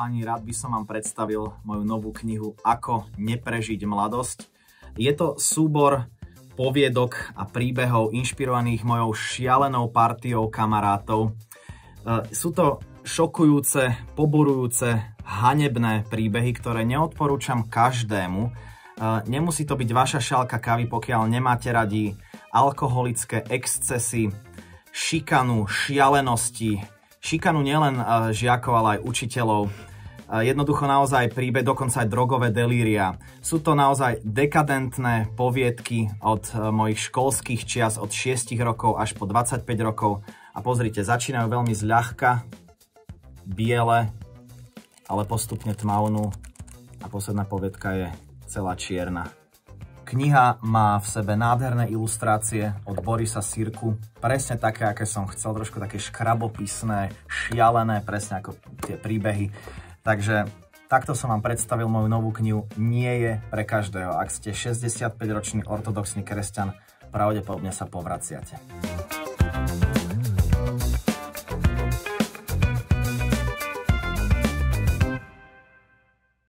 páni, rád by som vám predstavil moju novú knihu Ako neprežiť mladosť. Je to súbor poviedok a príbehov inšpirovaných mojou šialenou partiou kamarátov. Sú to šokujúce, poburujúce, hanebné príbehy, ktoré neodporúčam každému. Nemusí to byť vaša šálka kávy, pokiaľ nemáte radi alkoholické excesy, šikanu, šialenosti, šikanu nielen žiakov, ale aj učiteľov. Jednoducho naozaj príbeh, dokonca aj drogové delíria. Sú to naozaj dekadentné poviedky od mojich školských čias, od 6 rokov až po 25 rokov. A pozrite, začínajú veľmi zľahka, biele, ale postupne tmavnú a posledná poviedka je celá čierna. Kniha má v sebe nádherné ilustrácie od Borisa Sirku, presne také, aké som chcel, trošku také škrabopisné, šialené, presne ako tie príbehy. Takže takto som vám predstavil moju novú knihu. Nie je pre každého. Ak ste 65-ročný ortodoxný kresťan, pravdepodobne sa povraciate.